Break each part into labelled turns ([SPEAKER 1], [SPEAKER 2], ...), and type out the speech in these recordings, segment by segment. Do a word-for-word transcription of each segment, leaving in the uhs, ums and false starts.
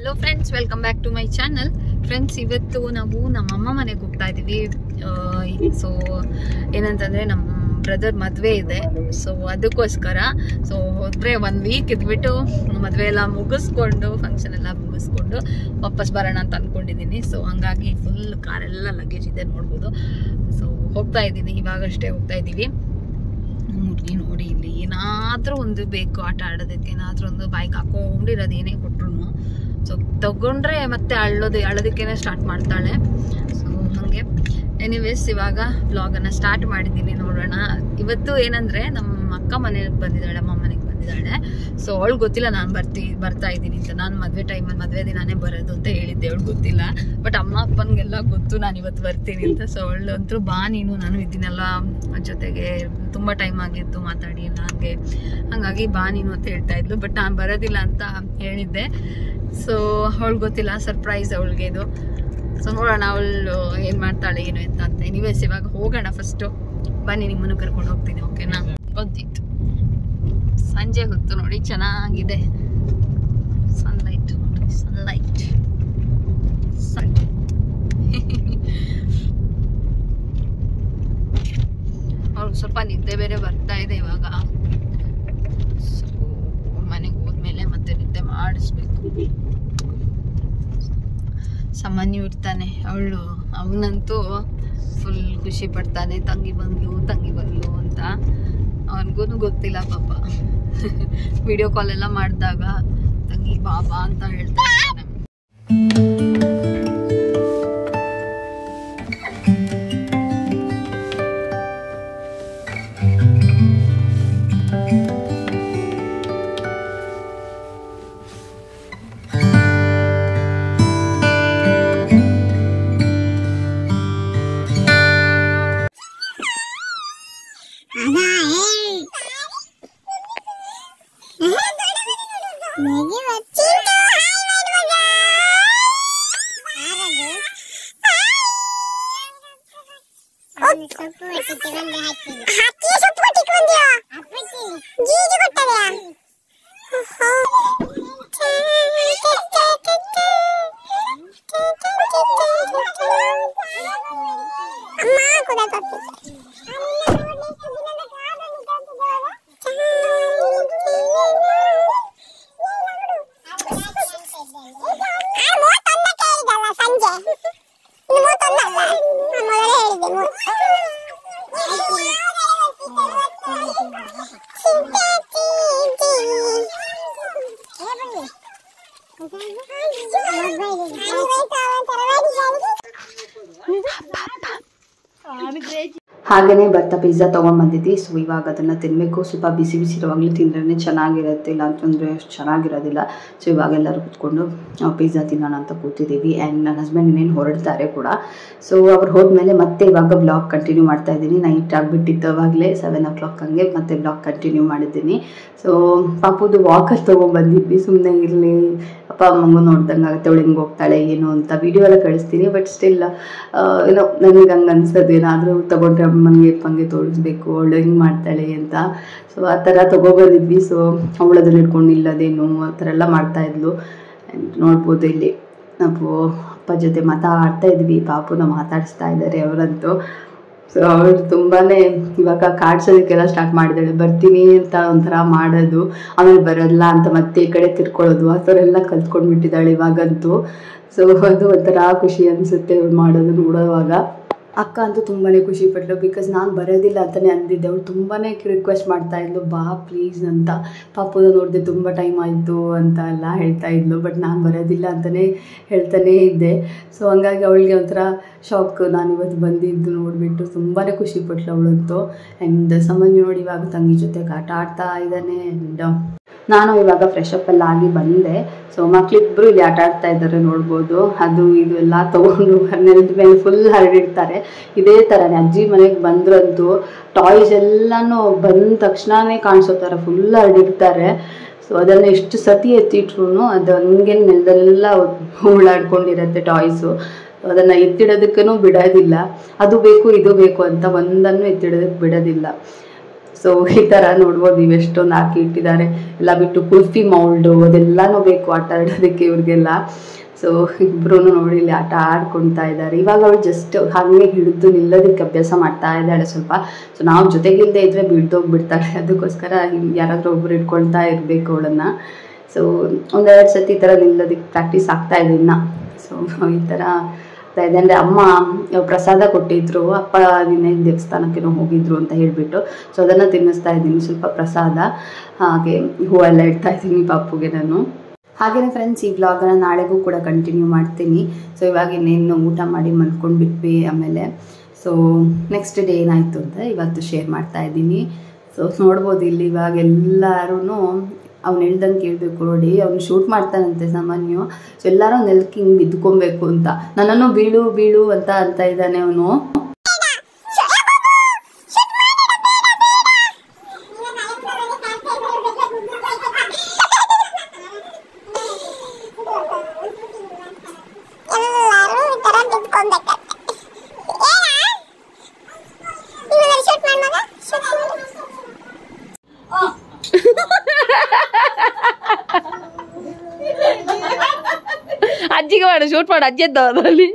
[SPEAKER 1] Hello friends, welcome back to my channel. Friends, ಇವತ್ತು ನಾವು ನಮ್ಮಮ್ಮ ಮನೆಗೆ ಹೋಗ್ತಾ ಇದ್ದೀವಿ. ಸೊ ಏನಂತಂದರೆ ನಮ್ಮ ಬ್ರದರ್ ಮದುವೆ ಇದೆ. ಸೊ ಅದಕ್ಕೋಸ್ಕರ ಸೊ ಹೋದರೆ ಒನ್ ವೀಕ್ ಇದ್ಬಿಟ್ಟು ಮದುವೆ ಎಲ್ಲ ಮುಗಿಸ್ಕೊಂಡು ಫಂಕ್ಷನ್ ಎಲ್ಲ ಮುಗಿಸ್ಕೊಂಡು ವಾಪಸ್ ಬರೋಣ ಅಂತ ಅಂದ್ಕೊಂಡಿದ್ದೀನಿ. ಸೊ ಹಾಗಾಗಿ ಫುಲ್ ಕಾರೆಲ್ಲ ಲಗೇಜ್ ಇದೆ ನೋಡ್ಬೋದು. ಸೊ ಹೋಗ್ತಾ ಇದ್ದೀನಿ, ಇವಾಗಷ್ಟೇ ಹೋಗ್ತಾ ಇದ್ದೀವಿ. ಹುಡುಗಿ ನೋಡಿ, ಇಲ್ಲಿ ಏನಾದರೂ ಒಂದು ಬೇಕು ಆಟ ಆಡೋದಕ್ಕೆ, ಏನಾದರೂ ಒಂದು ಬೈಕ್ ಹಾಕೊಂಡಿರೋದು ಏನೇ ಕೊಟ್ರು ಸೊ ತಗೊಂಡ್ರೆ ಮತ್ತೆ ಅಳ್ಳೋದು ಅಳೋದಕ್ಕೇನೆ ಸ್ಟಾರ್ಟ್ ಮಾಡ್ತಾಳೆ. ಸೊ ಹಾಗೆ ಎನಿವೇಸ್ ಇವಾಗ ವ್ಲಾಗನ್ನು ಸ್ಟಾರ್ಟ್ ಮಾಡಿದ್ದೀನಿ. ನೋಡೋಣ. ಇವತ್ತು ಏನಂದರೆ ನಮ್ಮ ಅಕ್ಕ ಮನೆಗೆ ಬಂದಿದ್ದಾಳೆ, ಅಮ್ಮ ಮನೆಗೆ ಬಂದಿದ್ದಾಳೆ. ಸೊ ಅವಳು ಗೊತ್ತಿಲ್ಲ ನಾನು ಬರ್ತಿ ಬರ್ತಾ ಇದ್ದೀನಿ ಅಂತ. ನಾನು ಮದುವೆ ಟೈಮಲ್ಲಿ ಮದುವೆ ದಿನಾನೇ ಬರೋದು ಅಂತ ಹೇಳಿದ್ದೆ, ಅವಳು ಗೊತ್ತಿಲ್ಲ. ಬಟ್ ಅಮ್ಮ ಅಪ್ಪನಿಗೆಲ್ಲ ಗೊತ್ತು ನಾನು ಇವತ್ತು ಬರ್ತೀನಿ ಅಂತ. ಸೊ ಅವಳು ಅಂತೂ ಬಾ ನೀನು, ನಾನು ಇದ್ದೀನಲ್ಲ ಜೊತೆಗೆ, ತುಂಬ ಟೈಮ್ ಆಗಿತ್ತು ಮಾತಾಡಿ ಎಲ್ಲ ಹಾಗೆ ಹಾಗಾಗಿ ಬಾ ನೀನು ಅಂತ ಹೇಳ್ತಾ ಇದ್ಲು. ಬಟ್ ನಾನು ಬರೋದಿಲ್ಲ ಅಂತ ಹೇಳಿದ್ದೆ. ಸೊ ಅವಳು ಗೊತ್ತಿಲ್ಲ, ಸರ್ಪ್ರೈಸ್ ಅವಳಿಗೆ ಇದು. ಸೊ ನೋಡೋಣ ಅವಳು ಏನು ಮಾಡ್ತಾಳೆ ಏನು ಅಂತ ಅಂತ. ಎನಿವೇಸ್ ಇವಾಗ ಹೋಗೋಣ. ಫಸ್ಟು ಬನ್ನಿ, ನಿಮ್ಮನ್ನು ಕರ್ಕೊಂಡು ಹೋಗ್ತೀನಿ. ಓಕೆನಾ? ಗೊತ್ತಿತ್ತು ಸಂಜೆ ಹೊತ್ತು ನೋಡಿ ಚೆನ್ನಾಗಿದೆ ಸನ್ಲೈಟ್. ನೋಡಿ ಸನ್ಲೈಟ್ ಸನ್ ಅವ್ರಿಗೆ ಸ್ವಲ್ಪ ನಿದ್ದೆ ಬೇರೆ ಬರ್ತಾ ಇದೆ ಇವಾಗ. ಸೊ ಮನೆಗೆ ಹೋದ್ಮೇಲೆ ಮತ್ತೆ ನಿದ್ದೆ ಮಾಡಿಸ್ಬೇಕು. ಸಾಮಾನ್ಯ ಇರ್ತಾನೆ ಅವಳು, ಅವನಂತೂ ಫುಲ್ ಖುಷಿ ಪಡ್ತಾನೆ, ತಂಗಿ ಬಂದ್ಲು ತಂಗಿ ಬಂದ್ಲು ಅಂತ. ಅವನಿಗೂ ಗೊತ್ತಿಲ್ಲ ಪಾಪ. ವಿಡಿಯೋ ಕಾಲ್ ಎಲ್ಲ ಮಾಡಿದಾಗ ತಂಗಿ ಬಾಬಾ ಅಂತ ಹೇಳ್ತಾ ಇರ್ತಾನೆ.
[SPEAKER 2] ಹಾಗೆಯೇ ಬರ್ತಾ ಪಿಜ್ಜಾ ತೊಗೊಂಡು ಬಂದಿದ್ವಿ. ಸೊ ಇವಾಗ ಅದನ್ನು ತಿನ್ನಬೇಕು. ಸ್ವಲ್ಪ ಬಿಸಿ ಬಿಸಿ ಇರುವಾಗಲೂ ತಿಂದ್ರೇ ಚೆನ್ನಾಗಿರುತ್ತೆ, ಇಲ್ಲ ಅಂತಂದರೆ ಅಷ್ಟು ಚೆನ್ನಾಗಿರೋದಿಲ್ಲ. ಸೊ ಇವಾಗ ಎಲ್ಲರೂ ಕೂತ್ಕೊಂಡು ಪಿಜ್ಜಾ ತಿನ್ನೋಣ ಅಂತ ಕೂತಿದ್ದೀವಿ. ಆ್ಯಂಡ್ ನನ್ನ ಹಸ್ಬೆಂಡ್ ಇನ್ನೇನು ಹೊರಡ್ತಾರೆ ಕೂಡ. ಸೊ ಅವ್ರು ಹೋದ್ಮೇಲೆ ಮತ್ತೆ ಇವಾಗ ಬ್ಲಾಗ್ ಕಂಟಿನ್ಯೂ ಮಾಡ್ತಾ ಇದ್ದೀನಿ. ನೈಟ್ ಆಗಿಬಿಟ್ಟಿತ್ತು ಅವಾಗಲೇ ಸೆವೆನ್ ಓ ಕ್ಲಾಕ್ ಹಂಗೆ ಮತ್ತೆ ಬ್ಲಾಗ್ ಕಂಟಿನ್ಯೂ ಮಾಡಿದ್ದೀನಿ. ಸೊ ಪಾಪುದು ವಾಕಲ್ಲಿ ತೊಗೊಂಡ್ಬಂದಿದ್ವಿ. ಸುಮ್ಮನೆ ಇರಲಿ, ಅಪ್ಪ ಅಮ್ಮಂಗೂ ನೋಡ್ದಂಗೆ ಆಗುತ್ತೆ, ಅವಳು ಹೆಂಗೆ ಹೋಗ್ತಾಳೆ ಏನು ಅಂತ ವಿಡಿಯೋ ಎಲ್ಲ ಕಳಿಸ್ತೀನಿ. ಬಟ್ ಸ್ಟಿಲ್ ಏನೋ ನನಗೆ ಹಂಗೆ ಅನ್ಸೋದು, ಏನಾದರೂ ತೊಗೊಂಡ್ರೆ ಅಮ್ಮನಿಗೆ ಅಪ್ಪಂಗೆ ತೋರಿಸ್ಬೇಕು ಅವಳು ಹೆಂಗೆ ಮಾಡ್ತಾಳೆ ಅಂತ. ಸೊ ಆ ಥರ ತೊಗೊಬಂದಿದ್ವಿ. ಸೊ ಅವಳದಲ್ಲಿ ಇಟ್ಕೊಂಡು ಇಲ್ಲದೇನು ಆ ಥರ ಎಲ್ಲ ಮಾಡ್ತಾಯಿದ್ಲು. ನೋಡ್ಬೋದು ಇಲ್ಲಿ ನಾವು ಅಪ್ಪ ಜೊತೆ ಮಾತಾಡ್ತಾ ಇದ್ವಿ. ಪಾಪುನ ಮಾತಾಡಿಸ್ತಾ ಇದ್ದಾರೆ ಅವರಂತೂ. ಸೊ ಅವಳು ತುಂಬಾ ಇವಾಗ ಕಾಡ್ಸೋದಕ್ಕೆಲ್ಲ ಸ್ಟಾರ್ಟ್ ಮಾಡಿದ್ದಾಳೆ. ಬರ್ತೀನಿ ಅಂತ ಒಂಥರ ಮಾಡೋದು, ಆಮೇಲೆ ಬರೋಲ್ಲ ಅಂತ ಮತ್ತೆ ಈ ಕಡೆ ತಿರ್ಕೊಳ್ಳೋದು, ಆ ಥರ ಎಲ್ಲ ಕಲ್ತ್ಕೊಂಡ್ಬಿಟ್ಟಿದ್ದಾಳೆ ಇವಾಗಂತೂ. ಸೊ ಅದು ಒಂಥರ ಖುಷಿ ಅನಿಸುತ್ತೆ ಅವಳು ಮಾಡೋದು ನೋಡೋವಾಗ. ಅಕ್ಕ ಅಂತೂ ತುಂಬಾ ಖುಷಿ ಪಟ್ಟಳು. ಬಿಕಾಸ್ ನಾನು ಬರೋದಿಲ್ಲ ಅಂತಲೇ ಅಂದಿದ್ದೆ. ಅವಳು ತುಂಬಾ ರಿಕ್ವೆಸ್ಟ್ ಮಾಡ್ತಾಯಿದ್ಲು, ಬಾ ಪ್ಲೀಸ್ ಅಂತ. ಪಾಪುನ ನೋಡಿದೆ ತುಂಬ ಟೈಮ್ ಆಯಿತು ಅಂತ ಎಲ್ಲ ಹೇಳ್ತಾಯಿದ್ಲು. ಬಟ್ ನಾನು ಬರೋದಿಲ್ಲ ಅಂತಲೇ ಹೇಳ್ತಾನೇ ಇದ್ದೆ. ಸೊ ಹಂಗಾಗಿ ಅವಳಿಗೆ ಒಂಥರ ಶಾಕ್, ನಾನು ಇವತ್ತು ಬಂದಿದ್ದು ನೋಡಿಬಿಟ್ಟು ತುಂಬಾ ಖುಷಿ ಪಟ್ಟಳು ಅವಳಂತೂ. ಆ್ಯಂಡ್ ಸಾಮಾನ್ಯ ನೋಡಿ ಇವಾಗ ತಂಗಿ ಜೊತೆಗೆ ಆಟ ಆಡ್ತಾ ಇದ್ದಾನೆ. ಆ್ಯಂಡ್ ನಾನು ಇವಾಗ ಫ್ರೆಶ್ ಅಪ್ ಎಲ್ಲ ಆಗಿ ಬಂದೆ. ಸೊ ಮಕ್ಕಳಿಬ್ಬರು ಇಲ್ಲಿ ಆಟ ಆಡ್ತಾ ಇದ್ದಾರೆ ನೋಡ್ಬೋದು. ಅದು ಇದು ಎಲ್ಲ ತೊಗೊಂಡು ನೆಲದ ಮೇಲೆ ಫುಲ್ ಹರಡಿರ್ತಾರೆ. ಇದೇ ಥರನೇ ಅಜ್ಜಿ ಮನೆಗೆ ಬಂದ್ರಂತೂ ಟಾಯ್ಸ್ ಎಲ್ಲನೂ ಬಂದ ತಕ್ಷಣವೇ ಕಾಣಿಸೋ ಥರ ಫುಲ್ ಹರಡಿರ್ತಾರೆ. ಸೊ ಅದನ್ನು ಎಷ್ಟು ಸತಿ ಎತ್ತಿಟ್ರು ಅದು ಹಂಗೆ ನೆಲದೆಲ್ಲ ಉಳ್ಳಾಡ್ಕೊಂಡಿರತ್ತೆ ಟಾಯ್ಸು. ಅದನ್ನು ಎತ್ತಿಡೋದಕ್ಕೂ ಬಿಡೋದಿಲ್ಲ. ಅದು ಬೇಕು ಇದು ಬೇಕು ಅಂತ ಒಂದನ್ನು ಎತ್ತಿಡೋದಕ್ಕೆ ಬಿಡೋದಿಲ್ಲ. ಸೊ ಈ ಥರ ನೋಡ್ಬೋದು ನೀವು ಎಷ್ಟೊಂದು ಹಾಕಿ ಇಟ್ಟಿದ್ದಾರೆ. ಎಲ್ಲ ಬಿಟ್ಟು ಕುಲ್ಫಿ ಮೌಲ್ಡು ಅದೆಲ್ಲನೂ ಬೇಕು ಆಟ ಆಡೋದಕ್ಕೆ ಇವ್ರಿಗೆಲ್ಲ. ಸೊ ಇಬ್ಬರೂ ನೋಡಿ ಇಲ್ಲಿ ಆಟ ಆಡ್ಕೊಳ್ತಾ ಇದ್ದಾರೆ. ಇವಾಗ ಅವಳು ಜಸ್ಟ್ ಹಾಗೆ ಹಿಡಿದು ನಿಲ್ಲೋದಕ್ಕೆ ಅಭ್ಯಾಸ ಮಾಡ್ತಾ ಇದ್ದಾಳೆ ಸ್ವಲ್ಪ. ಸೊ ನಾವು ಜೊತೆಗಿಲ್ಲದೆ ಇದ್ದರೆ ಬಿಡ್ದೋಗ್ಬಿಡ್ತಾಳೆ, ಅದಕ್ಕೋಸ್ಕರ ಯಾರಾದರೂ ಒಬ್ರು ಇಟ್ಕೊಳ್ತಾ ಇರಬೇಕು ಅವಳನ್ನು. ಸೊ ಒಂದೆರಡು ಸತಿ ಈ ಥರ ನಿಲ್ಲೋದಕ್ಕೆ ಪ್ರಾಕ್ಟೀಸ್ ಆಗ್ತಾ ಇದೆ ಇನ್ನು. ಸೊ ಈ ಥರ ಆಗ್ತಾ ಇದೆ. ಅಂದರೆ ಅಮ್ಮ ಪ್ರಸಾದ ಕೊಟ್ಟಿದ್ರು, ಅಪ್ಪ ನಿನ್ನೆ ದೇವಸ್ಥಾನಕ್ಕೇನೋ ಹೋಗಿದ್ರು ಅಂತ ಹೇಳಿಬಿಟ್ಟು, ಸೊ ಅದನ್ನು ತಿನ್ನಿಸ್ತಾ ಇದ್ದೀನಿ ಸ್ವಲ್ಪ ಪ್ರಸಾದ. ಹಾಗೆ ಹೂವೆಲ್ಲ ಇಡ್ತಾ ಇದ್ದೀನಿ ಪಾಪುಗೆ ನಾನು. ಹಾಗೆಯೇ ಫ್ರೆಂಡ್ಸ್, ಈ ವ್ಲಾಗನ್ನು ನಾಳೆಗೂ ಕೂಡ ಕಂಟಿನ್ಯೂ ಮಾಡ್ತೀನಿ. ಸೊ ಇವಾಗ ಇನ್ನೇನು ಊಟ ಮಾಡಿ ಮಲ್ಕೊಂಡು ಬಿಟ್ವಿ. ಆಮೇಲೆ ಸೊ ನೆಕ್ಸ್ಟ್ ಡೇ ಏನಾಯಿತು ಅಂತ ಇವತ್ತು ಶೇರ್ ಮಾಡ್ತಾ ಇದ್ದೀನಿ. ಸೊ ನೋಡ್ಬೋದು ಇಲ್ಲಿ ಇವಾಗ ಎಲ್ಲರೂ ಅವ್ನು ಹೇಳ್ದಂಗೆ ಕೇಳಬೇಕು ನೋಡಿ. ಅವ್ನು ಶೂಟ್ ಮಾಡ್ತಾನಂತೆ ಸಾಮಾನ್ಯ. ಸೊ ಎಲ್ಲರೂ ನೆಲಕ್ಕೆ ಹಿಂಗೆ ಬಿದ್ದುಕೊಬೇಕು ಅಂತ, ನನ್ನನ್ನು ಬೀಳು ಬೀಳು ಅಂತ ಅಂತ ಇದ್ದಾನೆ ಅವನು.
[SPEAKER 1] ಅಜ್ಜಿಗೆ ಮಾಡು, ಶೂಟ್ ಮಾಡು, ಅಜ್ಜಿ ಎದ್ದ ಅದರಲ್ಲಿ.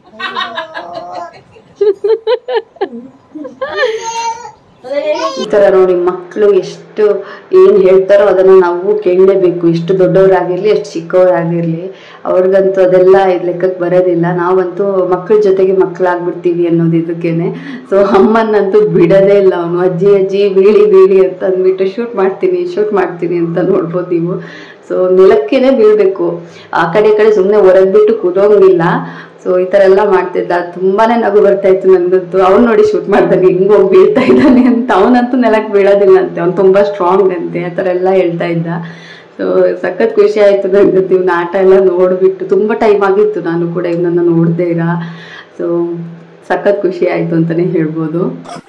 [SPEAKER 2] ಈ ಥರ ನೋಡಿ ಮಕ್ಕಳು ಎಷ್ಟು ಏನು ಹೇಳ್ತಾರೋ ಅದನ್ನು ನಾವು ಕೇಳಲೇಬೇಕು. ಎಷ್ಟು ದೊಡ್ಡವರಾಗಿರಲಿ ಎಷ್ಟು ಚಿಕ್ಕವರಾಗಿರಲಿ ಅವ್ರಿಗಂತೂ ಅದೆಲ್ಲ ಲೆಕ್ಕಕ್ಕೆ ಬರೋದಿಲ್ಲ. ನಾವಂತೂ ಮಕ್ಕಳ ಜೊತೆಗೆ ಮಕ್ಕಳಾಗ್ಬಿಡ್ತೀವಿ ಅನ್ನೋದು ಇದಕ್ಕೇನೆ. ಸೊ ಅಮ್ಮನಂತೂ ಬಿಡೋದೇ ಇಲ್ಲ ಅವನು. ಅಜ್ಜಿ ಅಜ್ಜಿ ಬೀಳಿ ಬೀಳಿ ಅಂತ ಅಂದ್ಬಿಟ್ಟು ಶೂಟ್ ಮಾಡ್ತೀನಿ ಶೂಟ್ ಮಾಡ್ತೀನಿ ಅಂತ ನೋಡ್ಬೋದು ನೀವು. ಸೊ ನೆಲಕ್ಕೇನೆ ಬೀಳಬೇಕು, ಆ ಕಡೆ ಈ ಕಡೆ ಸುಮ್ಮನೆ ಹೊರಗ್ಬಿಟ್ಟು ಕೂರೋಂಗಿಲ್ಲ. ಸೊ ಈ ಥರ ಎಲ್ಲ ಮಾಡ್ತಿದ್ದ. ತುಂಬಾನೇ ನಗು ಬರ್ತಾ ಇತ್ತು ನನಗಂತೂ. ಅವ್ನು ನೋಡಿ ಶೂಟ್ ಮಾಡಿದಾಗ ಹಿಂಗೆ ಹೋಗಿ ಬೀಳ್ತಾ ಇದ್ದಾನೆ ಅಂತ. ಅವನಂತೂ ನೆಲಕ್ಕೆ ಬೀಳೋದಿಲ್ಲ ಅಂತೆ, ಅವ್ನು ತುಂಬ ಸ್ಟ್ರಾಂಗ್ ಅಂತೆ, ಆ ಥರ ಎಲ್ಲ ಹೇಳ್ತಾ ಇದ್ದ. ಸೊ ಸಖತ್ ಖುಷಿ ಆಯಿತು ನನಗಂತೂ ಇವ್ನ ಆಟ ಎಲ್ಲ ನೋಡಿಬಿಟ್ಟು. ತುಂಬ ಟೈಮ್ ಆಗಿತ್ತು ನಾನು ಕೂಡ ಇವನನ್ನು ನೋಡದೇ ಇರ. ಸೊ ಸಖತ್ ಖುಷಿ ಆಯಿತು ಅಂತಲೇ ಹೇಳ್ಬೋದು.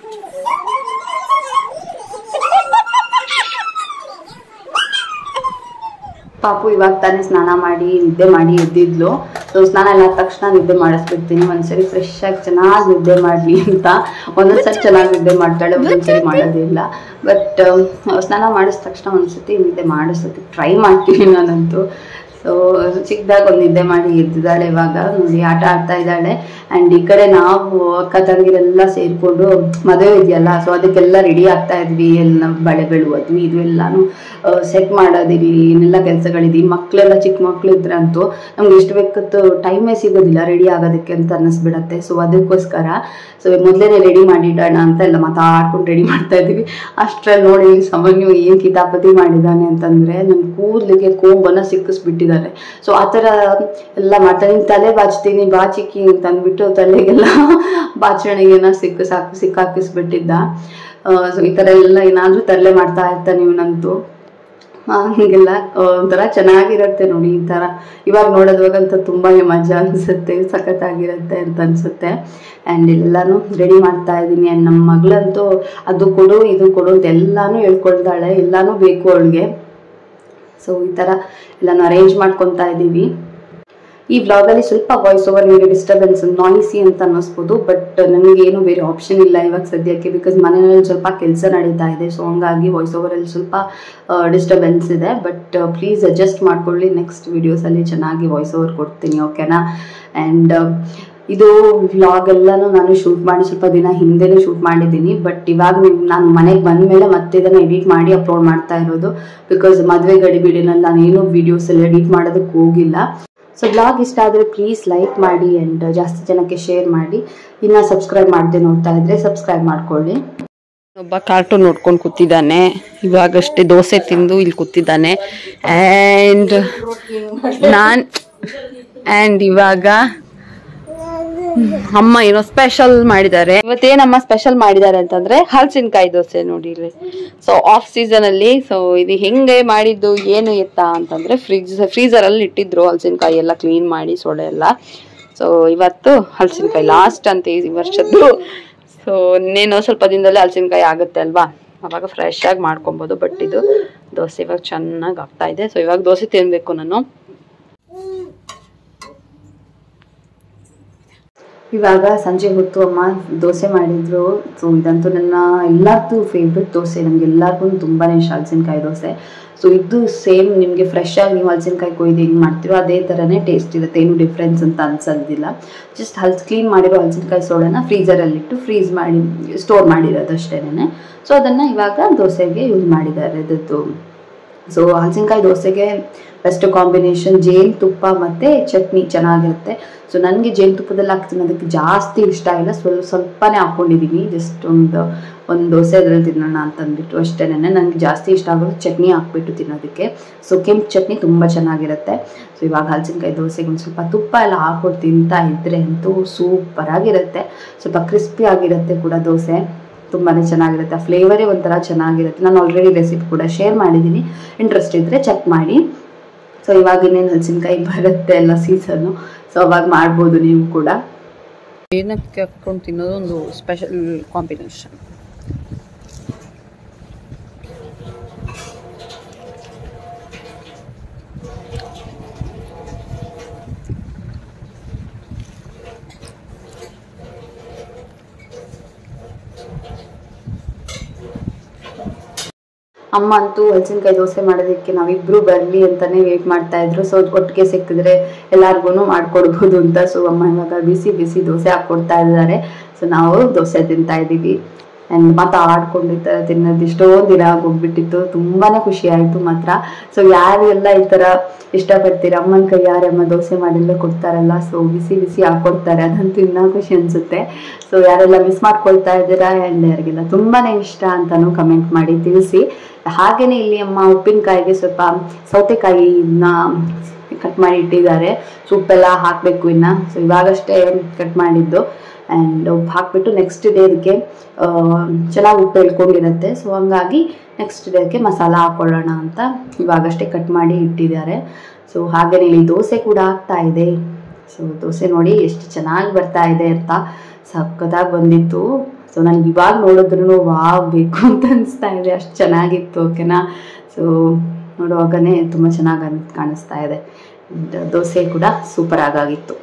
[SPEAKER 2] ಪಾಪು ಇವಾಗ ತಾನೇ ಸ್ನಾನ ಮಾಡಿ ನಿದ್ದೆ ಮಾಡಿ ಎದ್ದಿದ್ಲು. ಸೊ ಸ್ನಾನ ಎಲ್ಲ ಆದ ತಕ್ಷಣ ನಿದ್ದೆ ಮಾಡಿಸ್ಬಿಡ್ತೀನಿ. ಒಂದ್ಸರಿ ಫ್ರೆಶ್ ಆಗಿ ಚೆನ್ನಾಗಿ ನಿದ್ದೆ ಮಾಡಲಿ ಅಂತ. ಒಂದೊಂದ್ಸರಿ ಚೆನ್ನಾಗಿ ನಿದ್ದೆ ಮಾಡ್ತಾಳೆ, ಒಂದೊಂದ್ಸರಿ ಮಾಡೋದಿಲ್ಲ. ಬಟ್ ಸ್ನಾನ ಮಾಡಿದ ತಕ್ಷಣ ಒಂದ್ಸತಿ ನಿದ್ದೆ ಮಾಡಿಸೋದಕ್ಕೆ ಟ್ರೈ ಮಾಡ್ತೀನಿ ನಾನಂತೂ. ಸೊ ಚಿಕ್ಕದಾಗ ಒಂದು ನಿದ್ದೆ ಮಾಡಿ ಎದ್ದಿದ್ದಾಳೆ. ಇವಾಗ ನೋಡಿ ಆಟ ಆಡ್ತಾ ಇದ್ದಾಳೆ. ಆ್ಯಂಡ್ ಈ ಕಡೆ ನಾವು ಅಕ್ಕ ತಂಗಿರೆಲ್ಲ ಸೇರಿಕೊಂಡು ಮದುವೆ ಇದೆಯಲ್ಲ, ಸೊ ಅದಕ್ಕೆಲ್ಲ ರೆಡಿ ಆಗ್ತಾ ಇದ್ವಿ. ಎಲ್ಲ ಬಳೆ ಬೆಳುವುದು ಇದು ಎಲ್ಲಾನು ಸೆಟ್ ಮಾಡೋದಿರಲಿ, ಇನ್ನೆಲ್ಲ ಕೆಲಸಗಳಿದೆ. ಮಕ್ಕಳೆಲ್ಲ ಚಿಕ್ಕ ಮಕ್ಳು ಇದ್ರೆ ಅಂತೂ ನಮ್ಗೆ ಎಷ್ಟು ಬೇಕತ್ತು ಟೈಮೇ ಸಿಗೋದಿಲ್ಲ ರೆಡಿ ಆಗೋದಕ್ಕೆ ಅಂತ ಅನ್ನಿಸ್ಬಿಡತ್ತೆ. ಸೊ ಅದಕ್ಕೋಸ್ಕರ ಸೊ ಮೊದಲೇ ರೆಡಿ ಮಾಡಿಡೋಣ ಅಂತ ಎಲ್ಲ ಮಾತಾಡ್ಕೊಂಡು ರೆಡಿ ಮಾಡ್ತಾ ಇದ್ದೀವಿ. ಅಷ್ಟರಲ್ಲಿ ನೋಡಿ ಸಾಮಾನ್ಯ ಏನು ಕಿತಾಪತಿ ಮಾಡಿದ್ದಾನೆ ಅಂತಂದರೆ ನನ್ನ ಕೂದಲಿಗೆ ಕೋಂಬನ್ನು ಸಿಕ್ಕಿಸ್ಬಿಟ್ಟಿದ್ದಾನೆ. ಸೊ ಆ ಥರ ಎಲ್ಲ ಮಾಡ್ತಾನೆ. ತಲೆ ಬಾಚ್ತೀನಿ ಬಾಚಿಕ್ಕಿ ಅಂತ ಅಂದ್ಬಿಟ್ಟು ತಲೆಗೆಲ್ಲ ಬಾಚಣಿಗೆನ ಸಿಕ್ಕ ಸಾಕು ಸಿಕ್ಕಾಕಿಸ್ಬಿಟ್ಟಿದ್ದ. ಸೊ ಈ ಥರ ಎಲ್ಲ ಏನಾದರೂ ತರಲೆ ಮಾಡ್ತಾ ಇರ್ತಾನೆ ಇವನಂತೂ. ಹೀಗೆಲ್ಲ ಒಂಥರ ಚೆನ್ನಾಗಿರುತ್ತೆ ನೋಡಿ ಈ ಥರ. ಇವಾಗ ನೋಡೋದ್ವಾಗಂತೂ ತುಂಬಾ ಮಜಾ ಅನಿಸುತ್ತೆ, ಸಖತ್ತಾಗಿರುತ್ತೆ ಅಂತ ಅನಿಸುತ್ತೆ. ಆ್ಯಂಡ್ ಎಲ್ಲನೂ ರೆಡಿ ಮಾಡ್ತಾ ಇದ್ದೀನಿ. ಆ್ಯಂಡ್ ನಮ್ಮ ಮಗಳಂತೂ ಅದು ಕೊಡು ಇದು ಕೊಡು ಅಂತ ಎಲ್ಲನೂ ಹೇಳ್ಕೊಳ್ತಾಳೆ, ಎಲ್ಲನೂ ಬೇಕು ಅವಳಿಗೆ. ಸೊ ಈ ಥರ ಎಲ್ಲನೂ ಅರೇಂಜ್ ಮಾಡ್ಕೊತಾ ಇದ್ದೀವಿ. ಈ ವ್ಲಾಗಲ್ಲಿ ಸ್ವಲ್ಪ ವಾಯ್ಸ್ ಓವರ್ ನಿಮಗೆ ಡಿಸ್ಟರ್ಬೆನ್ಸ್ ನಾಯ್ಸಿ ಅಂತ ಅನ್ನಿಸ್ಬೋದು. ಬಟ್ ನನಗೇನು ಬೇರೆ ಆಪ್ಷನ್ ಇಲ್ಲ ಇವಾಗ ಸದ್ಯಕ್ಕೆ, ಬಿಕಾಸ್ ಮನೆಯಲ್ಲಿ ಸ್ವಲ್ಪ ಕೆಲಸ ನಡೀತಾ ಇದೆ. ಸೊ ಹಂಗಾಗಿ ವಾಯ್ಸ್ ಓವರಲ್ಲಿ ಸ್ವಲ್ಪ ಡಿಸ್ಟರ್ಬೆನ್ಸ್ ಇದೆ. ಬಟ್ ಪ್ಲೀಸ್ ಅಡ್ಜಸ್ಟ್ ಮಾಡ್ಕೊಳ್ಳಿ. ನೆಕ್ಸ್ಟ್ ವೀಡಿಯೋಸಲ್ಲಿ ಚೆನ್ನಾಗಿ ವಾಯ್ಸ್ ಓವರ್ ಕೊಡ್ತೀನಿ, ಓಕೆನಾ? ಆ್ಯಂಡ್ ಇದು ವ್ಲಾಗ್ ಎಲ್ಲನೂ ನಾನು ಶೂಟ್ ಮಾಡಿ ಸ್ವಲ್ಪ ದಿನ ಹಿಂದೆನೇ ಶೂಟ್ ಮಾಡಿದ್ದೀನಿ. ಬಟ್ ಇವಾಗ ನಾನು ಮನೆಗೆ ಬಂದ ಮೇಲೆ ಮತ್ತೆ ಇದನ್ನು ಎಡಿಟ್ ಮಾಡಿ ಅಪ್ಲೋಡ್ ಮಾಡ್ತಾ ಇರೋದು. ಬಿಕಾಸ್ ಮದುವೆ ಗಡಿಬಿಡಿನಲ್ಲಿ ನಾನೇನು ವೀಡಿಯೋಸ್ ಎಲ್ಲ ಎಡಿಟ್ ಮಾಡೋದಕ್ಕೆ ಹೋಗಿಲ್ಲ. ಸೊ ಬ್ಲಾಗ್ ಇಷ್ಟ ಆದರೆ ಪ್ಲೀಸ್ ಲೈಕ್ ಮಾಡಿ ಆ್ಯಂಡ್ ಜಾಸ್ತಿ ಜನಕ್ಕೆ ಶೇರ್ ಮಾಡಿ. ಇನ್ನು ಸಬ್ಸ್ಕ್ರೈಬ್ ಮಾಡದೆ ನೋಡ್ತಾ ಇದ್ರೆ ಸಬ್ಸ್ಕ್ರೈಬ್ ಮಾಡ್ಕೊಳ್ಳಿ.
[SPEAKER 1] ಒಬ್ಬ ಕಾರ್ಟೂನ್ ನೋಡ್ಕೊಂಡು ಕೂತಿದ್ದಾನೆ. ಇವಾಗಷ್ಟೇ ದೋಸೆ ತಿಂದು ಇಲ್ಲಿ ಕೂತಿದ್ದಾನೆ. ಆ್ಯಂಡ್ ನಾನು ಆ್ಯಂಡ್ ಇವಾಗ ಅಮ್ಮ ಏನೋ ಸ್ಪೆಷಲ್ ಮಾಡಿದ್ದಾರೆ. ಇವತ್ತೇನಮ್ಮ ಸ್ಪೆಷಲ್ ಮಾಡಿದ್ದಾರೆ ಅಂತಂದ್ರೆ ಹಲಸಿನಕಾಯಿ ದೋಸೆ ನೋಡಿ ಇಲ್ಲಿ. ಸೊ ಆಫ್ ಸೀಸನ್ ಅಲ್ಲಿ ಸೊ ಇದು ಹೆಂಗೆ ಮಾಡಿದ್ದು ಏನು ಎತ್ತ ಅಂತಂದ್ರೆ ಫ್ರಿಜ್ ಫ್ರೀಸರ್ ಅಲ್ಲಿ ಇಟ್ಟಿದ್ರು ಹಲಸಿನಕಾಯಿ ಎಲ್ಲ ಕ್ಲೀನ್ ಮಾಡಿ ಸೊಳ್ಳೆ ಎಲ್ಲ. ಸೊ ಇವತ್ತು ಹಲಸಿನಕಾಯಿ ಲಾಸ್ಟ್ ಅಂತ ಈ ವರ್ಷದ್ದು. ಸೊ ಇನ್ನೇನೋ ಸ್ವಲ್ಪ ದಿನದಲ್ಲಿ ಹಲಸಿನಕಾಯಿ ಆಗುತ್ತೆ ಅಲ್ವಾ, ಅವಾಗ ಫ್ರೆಶ್ ಆಗಿ ಮಾಡ್ಕೊಬೋದು. ಬಟ್ ಇದು ದೋಸೆ ಇವಾಗ ಚೆನ್ನಾಗಿ ಆಗ್ತಾ ಇದೆ. ಸೊ ಇವಾಗ ದೋಸೆ ತಿನ್ಬೇಕು ನಾನು.
[SPEAKER 2] ಇವಾಗ ಸಂಜೆ ಹೊತ್ತು ಅಮ್ಮ ದೋಸೆ ಮಾಡಿದ್ರು. ಸೊ ಇದಂತೂ ನನ್ನ ಎಲ್ಲರದ್ದು ಫೇವ್ರೆಟ್ ದೋಸೆ, ನಮ್ಗೆ ಎಲ್ಲರಿಗೂ ತುಂಬಾ ಇಷ್ಟ ಹಲಸಿನಕಾಯಿ ದೋಸೆ. ಸೊ ಇದು ಸೇಮ್ ನಿಮಗೆ ಫ್ರೆಶ್ ಆಗಿ ನೀವು ಹಲಸಿನಕಾಯಿ ಕೊಯ್ದು ಹೆಂಗೆ ಮಾಡ್ತೀರೋ ಅದೇ ಥರನೇ ಟೇಸ್ಟ್ ಇರುತ್ತೆ, ಏನು ಡಿಫ್ರೆನ್ಸ್ ಅಂತ ಅನ್ಸೋದಿಲ್ಲ. ಜಸ್ಟ್ ಹಲ್ಸ್ ಕ್ಲೀನ್ ಮಾಡಿರೋ ಹಲಸಿನಕಾಯಿ ಸೋಡನ್ನ ಫ್ರೀಝರಲ್ಲಿಟ್ಟು ಫ್ರೀಸ್ ಮಾಡಿ ಸ್ಟೋರ್ ಮಾಡಿರೋದು ಅಷ್ಟೇನೆ. ಸೊ ಅದನ್ನು ಇವಾಗ ದೋಸೆಗೆ ಯೂಸ್ ಮಾಡಿದ್ದಾರೆ ಅದದ್ದು. ಸೊ ಹಲಸಿನಕಾಯಿ ದೋಸೆಗೆ ಬೆಸ್ಟ್ ಕಾಂಬಿನೇಷನ್ ಜೇನುತುಪ್ಪ ಮತ್ತು ಚಟ್ನಿ ಚೆನ್ನಾಗಿರುತ್ತೆ. ಸೊ ನನಗೆ ಜೇನುತುಪ್ಪದಲ್ಲಿ ಹಾಕ್ತೀನಿ, ಅದಕ್ಕೆ ಜಾಸ್ತಿ ಇಷ್ಟ ಇಲ್ಲ, ಸ್ವಲ್ಪ ಸ್ವಲ್ಪನೇ ಹಾಕ್ಕೊಂಡಿದ್ದೀನಿ. ಜಸ್ಟ್ ಒಂದು ಒಂದು ದೋಸೆ ಅದರಲ್ಲಿ ತಿನ್ನೋಣ ಅಂತಂದ್ಬಿಟ್ಟು ಅಷ್ಟೇನೆ. ನನಗೆ ಜಾಸ್ತಿ ಇಷ್ಟ ಆಗೋದು ಚಟ್ನಿ ಹಾಕ್ಬಿಟ್ಟು ತಿನ್ನೋದಕ್ಕೆ. ಸೊ ಕೆಂಪು ಚಟ್ನಿ ತುಂಬ ಚೆನ್ನಾಗಿರುತ್ತೆ. ಸೊ ಇವಾಗ ಹಲಸಿನಕಾಯಿ ದೋಸೆಗೆ ಒಂದು ಸ್ವಲ್ಪ ತುಪ್ಪ ಎಲ್ಲ ಹಾಕ್ಕೊಂಡು ತಿಂತಾ ಇದ್ದರೆ ಅಂತೂ ಸೂಪರಾಗಿರುತ್ತೆ. ಸ್ವಲ್ಪ ಕ್ರಿಸ್ಪಿ ಆಗಿರುತ್ತೆ ಕೂಡ ದೋಸೆ, ತುಂಬಾ ಚೆನ್ನಾಗಿರುತ್ತೆ. ಆ ಫ್ಲೇವರೇ ಒಂಥರ ಚೆನ್ನಾಗಿರುತ್ತೆ. ನಾನು ಆಲ್ರೆಡಿ ರೆಸಿಪಿ ಕೂಡ ಶೇರ್ ಮಾಡಿದ್ದೀನಿ, ಇಂಟ್ರೆಸ್ಟ್ ಇದ್ದರೆ ಚೆಕ್ ಮಾಡಿ. ಸೊ ಇವಾಗ ಇನ್ನೇನು ಹಲಸಿನಕಾಯಿ ಬರುತ್ತೆ ಎಲ್ಲ ಸೀಸನ್ನು, ಸೊ ಅವಾಗ ಮಾಡ್ಬೋದು ನೀವು ಕೂಡ.
[SPEAKER 1] ಏನಕ್ಕೆ ಹಾಕ್ಕೊಂಡು ತಿನ್ನೋದು ಒಂದು ಸ್ಪೆಷಲ್ ಕಾಂಬಿನೇಷನ್.
[SPEAKER 2] ಅಮ್ಮ ಅಂತೂ ಹಲಸಿನಕಾಯಿ ದೋಸೆ ಮಾಡೋದಕ್ಕೆ ನಾವಿಬ್ರು ಬರಲಿ ಅಂತಾನೆ ವೇಟ್ ಮಾಡ್ತಾ ಇದ್ರು. ಸೊ ಒಟ್ಟಿಗೆ ಸಿಕ್ಕಿದ್ರೆ ಎಲ್ಲಾರ್ಗು ಮಾಡ್ಕೊಡ್ಬೋದು ಅಂತ. ಸೊ ಅಮ್ಮ ಇವಾಗ ಬಿಸಿ ಬಿಸಿ ದೋಸೆ ಹಾಕ್ಕೊಡ್ತಾ ಇದ್ದಾರೆ. ಸೊ ನಾವು ದೋಸೆ ತಿಂತಾ ಇದ್ದೀವಿ. ಆ್ಯಂಡ್ ಮಾತಾಡ್ಕೊಂಡಿರ್ತಾರೆ ತಿನ್ನೋದು ಇಷ್ಟೊಂದು ದಿನ ಆಗೋಗ್ಬಿಟ್ಟಿತ್ತು. ತುಂಬಾ ಖುಷಿ ಆಯಿತು ಮಾತ್ರ. ಸೊ ಯಾರೆಲ್ಲ ಈ ಥರ ಇಷ್ಟಪಡ್ತೀರ, ಅಮ್ಮನ ಕೈ ಯಾರಮ್ಮ ದೋಸೆ ಮಾಡಿಲ್ಲ ಕೊಡ್ತಾರಲ್ಲ, ಸೊ ಬಿಸಿ ಬಿಸಿ ಹಾಕ್ಕೊಡ್ತಾರೆ, ಅದಂತೂ ಇನ್ನೂ ಖುಷಿ ಅನಿಸುತ್ತೆ. ಸೊ ಯಾರೆಲ್ಲ ಮಿಸ್ ಮಾಡ್ಕೊಳ್ತಾ ಇದ್ದೀರಾ ಆ್ಯಂಡ್ ಯಾರಿಗೆಲ್ಲ ತುಂಬಾ ಇಷ್ಟ ಅಂತಲೂ ಕಮೆಂಟ್ ಮಾಡಿ ತಿಳಿಸಿ. ಹಾಗೆಯೇ ಇಲ್ಲಿ ಅಮ್ಮ ಉಪ್ಪಿನಕಾಯಿಗೆ ಸ್ವಲ್ಪ ಸೌತೆಕಾಯಿನ ಕಟ್ ಮಾಡಿ ಇಟ್ಟಿದ್ದಾರೆ. ಸೊ ಉಪ್ಪೆಲ್ಲ ಹಾಕಬೇಕು ಇನ್ನು. ಸೊ ಇವಾಗಷ್ಟೇ ಕಟ್ ಮಾಡಿದ್ದು. ಆ್ಯಂಡ್ ಉಪ್ಪು ಹಾಕ್ಬಿಟ್ಟು ನೆಕ್ಸ್ಟ್ ಡೇ ಅದಕ್ಕೆ ಚೆನ್ನಾಗಿ ಉಪ್ಪು ಎಳ್ಕೊಂಡಿರುತ್ತೆ. ಸೊ ಹಂಗಾಗಿ ನೆಕ್ಸ್ಟ್ ಡೇಗೆ ಮಸಾಲ ಹಾಕ್ಕೊಳ್ಳೋಣ ಅಂತ ಇವಾಗಷ್ಟೇ ಕಟ್ ಮಾಡಿ ಇಟ್ಟಿದ್ದಾರೆ. ಸೊ ಹಾಗೆಯೇ ಇಲ್ಲಿ ದೋಸೆ ಕೂಡ ಆಗ್ತಾ ಇದೆ. ಸೊ ದೋಸೆ ನೋಡಿ ಎಷ್ಟು ಚೆನ್ನಾಗಿ ಬರ್ತಾ ಇದೆ ಅಂತ, ಸಕ್ಕತ್ತಾಗಿ ಬಂದಿತ್ತು. ಸೊ ನನಗೆ ಇವಾಗ ನೋಡಿದ್ರೂ ವಾವ್ ಬೇಕು ಅಂತ ಅನಿಸ್ತಾ ಇದೆ, ಅಷ್ಟು ಚೆನ್ನಾಗಿತ್ತು. ಓಕೆನಾ. ಸೊ ನೋಡುವಾಗನೇ ತುಂಬ ಚೆನ್ನಾಗಿ ಕಾಣಿಸ್ತಾ ಇದೆ. ದೋಸೆ ಕೂಡ ಸೂಪರ್ ಆಗಿತ್ತು.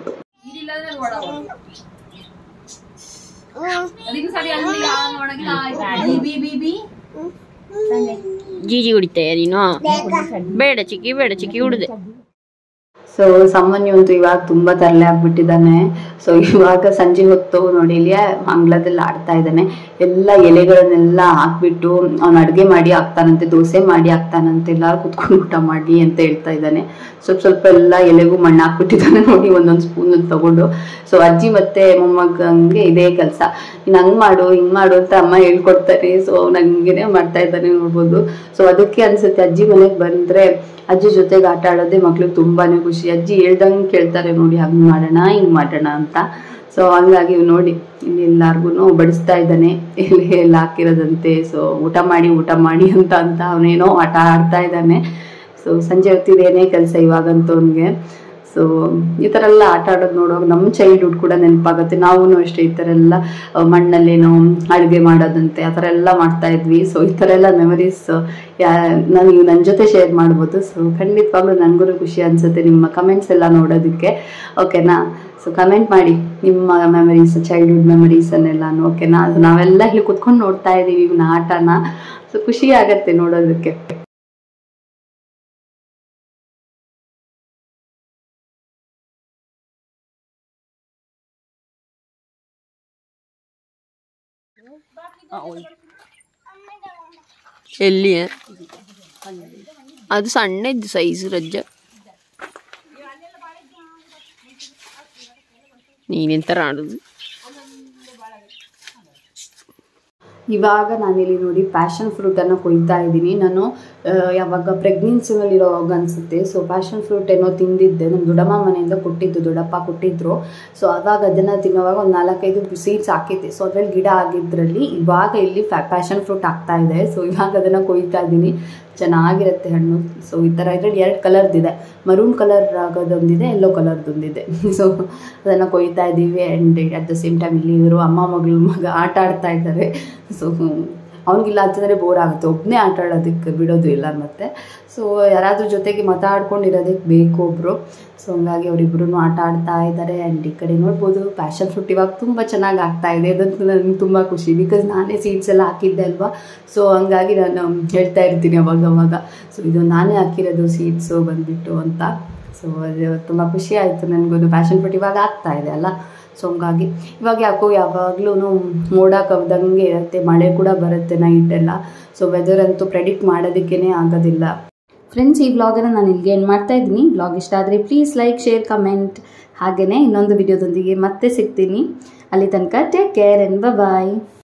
[SPEAKER 1] ಜೀಜಿ ಹೊಡಿತಾಯ ನೀನು? ಬೇಡ ಚಿಕ್ಕಿ, ಬೇಡ ಚಿಕ್ಕಿ ಹುಡ್ದೆ.
[SPEAKER 2] ಸೊ ಸಾಮಾನ್ಯ ಅಂತೂ ಇವಾಗ ತುಂಬ ತರಲೆ ಆಗ್ಬಿಟ್ಟಿದ್ದಾನೆ. ಸೊ ಇವಾಗ ಸಂಜೆ ಹೊತ್ತು ನೋಡಿ ಇಲ್ಲಿ ಅಂಗಳದಲ್ಲಿ ಆಡ್ತಾ ಇದ್ದಾನೆ. ಎಲ್ಲ ಎಲೆಗಳನ್ನೆಲ್ಲ ಹಾಕ್ಬಿಟ್ಟು ಅವ್ನು ಅಡುಗೆ ಮಾಡಿ ಹಾಕ್ತಾನಂತೆ, ದೋಸೆ ಮಾಡಿ ಹಾಕ್ತಾನಂತೆ, ಎಲ್ಲರೂ ಕುತ್ಕೊಂಡು ಊಟ ಮಾಡಿ ಅಂತ ಹೇಳ್ತಾ ಇದ್ದಾನೆ. ಸ್ವಲ್ಪ ಸ್ವಲ್ಪ ಎಲ್ಲ ಎಲೆಗೂ ಮಣ್ಣು ಹಾಕ್ಬಿಟ್ಟಿದ್ದಾನೆ ನೋಡಿ, ಒಂದೊಂದು ಸ್ಪೂನ್ ತಗೊಂಡು. ಸೊ ಅಜ್ಜಿ ಮತ್ತೆ ಮೊಮ್ಮಗಂಗೆ ಇದೇ ಕೆಲಸ, ನೀನು ಹಂಗೆ ಮಾಡು ಹಿಂಗೆ ಮಾಡು ಅಂತ ಅಮ್ಮ ಹೇಳ್ಕೊಡ್ತಾನೆ. ಸೊ ನಂಗೇನೆ ಮಾಡ್ತಾ ಇದ್ದಾನೆ ನೋಡ್ಬೋದು. ಸೊ ಅದಕ್ಕೆ ಅನ್ಸುತ್ತೆ ಅಜ್ಜಿ ಮನೆಗೆ ಬಂದರೆ ಅಜ್ಜಿ ಜೊತೆಗೆ ಆಟ ಆಡೋದೇ ಮಕ್ಳಿಗೆ ತುಂಬಾನೇ ಖುಷಿ. ಅಜ್ಜಿ ಹೇಳ್ದಂಗೆ ಕೇಳ್ತಾರೆ ನೋಡಿ, ಹಂಗೆ ಮಾಡೋಣ ಹಿಂಗೆ ಮಾಡೋಣ ಅಂತ. ಸೊ ಹಂಗಾಗಿ ನೋಡಿ ಇಲ್ಲಿ ಎಲ್ಲಾರ್ಗು ಬಡಿಸ್ತಾ ಇದ್ದಾನೆ, ಎಲೆ ಎಲ್ಲ ಹಾಕಿರೋದಂತೆ. ಸೊ ಊಟ ಮಾಡಿ ಊಟ ಮಾಡಿ ಅಂತ ಅಂತ ಅವನೇನೋ ಆಟ ಆಡ್ತಾ ಇದ್ದಾನೆ. ಸೊ ಸಂಜೆ ಹೊತ್ತಿದೇನೇ ಕೆಲಸ ಇವಾಗಂತೂ ಅವನಿಗೆ. ಸೊ ಈ ಥರ ಎಲ್ಲ ಆಟ ಆಡೋದು ನೋಡುವಾಗ ನಮ್ಮ ಚೈಲ್ಡ್ಹುಡ್ ಕೂಡ ನೆನಪಾಗುತ್ತೆ. ನಾವು ಅಷ್ಟೇ ಈ ಥರ ಎಲ್ಲ ಮಣ್ಣಲ್ಲೇನೋ ಅಡುಗೆ ಮಾಡೋದಂತೆ ಆ ಥರ ಎಲ್ಲ ಮಾಡ್ತಾ ಇದ್ವಿ. ಸೊ ಈ ಥರ ಎಲ್ಲ ಮೆಮರೀಸ್ ಯಾ ನಾನು ನೀವು ನನ್ನ ಜೊತೆ ಶೇರ್ ಮಾಡ್ಬೋದು. ಸೊ ಖಂಡಿತವಾಗ್ಲೂ ನನಗೂ ಖುಷಿ ಅನಿಸುತ್ತೆ ನಿಮ್ಮ ಕಮೆಂಟ್ಸ್ ಎಲ್ಲ ನೋಡೋದಕ್ಕೆ. ಓಕೆನಾ. ಸೊ ಕಮೆಂಟ್ ಮಾಡಿ ನಿಮ್ಮ ಮೆಮರೀಸ್, ಚೈಲ್ಡ್ಹುಡ್ ಮೆಮರೀಸನ್ನೆಲ್ಲಾನು. ಓಕೆನಾ. ಅದು ನಾವೆಲ್ಲ ಇಲ್ಲಿ ಕುತ್ಕೊಂಡು ನೋಡ್ತಾ ಇದ್ದೀವಿ ಇವನ ಆಟನ. ಸೊ ಖುಷಿ ಆಗತ್ತೆ ನೋಡೋದಕ್ಕೆ.
[SPEAKER 1] ಎಲ್ಲಿ ಅದು ಸಣ್ಣ ಇದ್ದು ಸೈಜ್ ರಜ್ಜ. ನೀನೆಂತರ ಆಡೋದು?
[SPEAKER 2] ಇವಾಗ ನಾನಿಲ್ಲಿ ನೋಡಿ ಪ್ಯಾಷನ್ ಫ್ರೂಟನ್ನು ಕೊಯ್ತಾ ಇದ್ದೀನಿ. ನಾನು ಯಾವಾಗ ಪ್ರೆಗ್ನೆನ್ಸಿನಲ್ಲಿರೋವಾಗ ಅನಿಸುತ್ತೆ. ಸೊ ಪ್ಯಾಷನ್ ಫ್ರೂಟ್ ಏನೋ ತಿಂದಿದ್ದೆ, ನಮ್ಮ ದೊಡ್ಡಮ್ಮ ಮನೆಯಿಂದ ಕೊಟ್ಟಿದ್ದು, ದೊಡ್ಡಪ್ಪ ಕೊಟ್ಟಿದ್ರು. ಸೊ ಆವಾಗ ಅದನ್ನು ತಿನ್ನೋವಾಗ ಒಂದು ನಾಲ್ಕೈದು ಸೀಡ್ಸ್ ಹಾಕಿದ್ದೆ. ಸೊ ಅದರಲ್ಲಿ ಗಿಡ ಆಗಿದ್ದರಲ್ಲಿ ಇವಾಗ ಇಲ್ಲಿ ಪ್ಯಾಷನ್ ಫ್ರೂಟ್ ಆಗ್ತಾ ಇದೆ. ಸೊ ಇವಾಗ ಅದನ್ನು ಕೊಯ್ತಾ ಇದ್ದೀನಿ. ಚೆನ್ನಾಗಿರುತ್ತೆ ಹಣ್ಣು. ಸೊ ಈ ಥರ ಇದರಲ್ಲಿ ಎರಡು ಕಲರ್ದಿದೆ, ಮರೂನ್ ಕಲರ್ ಆಗೋದೊಂದಿದೆ, ಯೆಲ್ಲೋ ಕಲರ್ದೊಂದಿದೆ. ಸೊ ಅದನ್ನು ಕೊಯ್ತಾ ಇದ್ದೀವಿ. And at the same time ಇಲ್ಲಿ ಇವರು ಅಮ್ಮ ಮಗಳು ಮಗ ಆಟ ಆಡ್ತಾ ಇದ್ದಾರೆ. ಸೊ ಅವ್ನಿಗಿಲ್ಲ ಅಂತಂದರೆ ಬೋರ್ ಆಗುತ್ತೆ, ಒಬ್ಬನೇ ಆಟ ಆಡೋದಕ್ಕೆ ಬಿಡೋದು ಇಲ್ಲ ಮತ್ತು. ಸೊ ಯಾರಾದರೂ ಜೊತೆಗೆ ಮಾತಾಡ್ಕೊಂಡಿರೋದಕ್ಕೆ ಬೇಕು ಒಬ್ಬರು. ಸೊ ಹಂಗಾಗಿ ಅವರಿಬ್ಬರೂ ಆಟ ಆಡ್ತಾ ಇದ್ದಾರೆ. ಆ್ಯಂಡ್ ಈ ಕಡೆ ನೋಡ್ಬೋದು ಪ್ಯಾಷನ್ ಫ್ರೂಟ್ ಇವಾಗ ತುಂಬ ಚೆನ್ನಾಗಿ ಆಗ್ತಾ ಇದೆ. ಅದಂತೂ ನನಗೆ ತುಂಬ ಖುಷಿ, ಬಿಕಾಸ್ ನಾನೇ ಸೀಡ್ಸ್ ಎಲ್ಲ ಹಾಕಿದ್ದೆ ಅಲ್ವಾ. ಸೊ ಹಂಗಾಗಿ ನಾನು ಹೇಳ್ತಾ ಇರ್ತೀನಿ ಅವಾಗ ಅವಾಗ, ಸೊ ಇದು ನಾನೇ ಹಾಕಿರೋದು ಸೀಡ್ಸು ಬಂದುಬಿಟ್ಟು ಅಂತ. ಸೊ ಅದು ತುಂಬ ಖುಷಿ ಆಯಿತು ನನಗೂ. ಪ್ಯಾಷನ್ ಫ್ರೂಟ್ ಇವಾಗ ಆಗ್ತಾ ಇದೆ ಅಲ್ಲ, ಸೊ ಹಂಗಾಗಿ ಇವಾಗ ಯಾಕೋ ಯಾವಾಗಲೂ ಮೋಡ ಕವ್ದಂಗೆ ಇರುತ್ತೆ, ಮಳೆ ಕೂಡ ಬರುತ್ತೆ ನೈಟೆಲ್ಲ. ಸೊ ವೆದರ್ ಅಂತೂ ಪ್ರೆಡಿಕ್ಟ್ ಮಾಡೋದಕ್ಕೇ ಆಗೋದಿಲ್ಲ. ಫ್ರೆಂಡ್ಸ್, ಈ ವ್ಲಾಗನ್ನು ನಾನು ಇಲ್ಲಿಗೆ ಏನು ಮಾಡ್ತಾಯಿದ್ದೀನಿ. ವ್ಲಾಗ್ ಇಷ್ಟ ಆದರೆ ಪ್ಲೀಸ್ ಲೈಕ್, ಶೇರ್, ಕಮೆಂಟ್. ಹಾಗೆಯೇ ಇನ್ನೊಂದು ವಿಡಿಯೋದೊಂದಿಗೆ ಮತ್ತೆ ಸಿಗ್ತೀನಿ. ಅಲ್ಲಿ ತನಕ ಟೇಕ್ ಕೇರ್ ಆ್ಯಂಡ್ ಬಾಯ್.